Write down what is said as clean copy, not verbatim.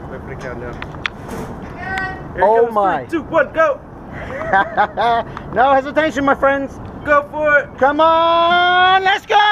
Wait for the countdown. Oh my. 3, 2, 1, go! No hesitation, my friends. Go for it! Come on, let's go!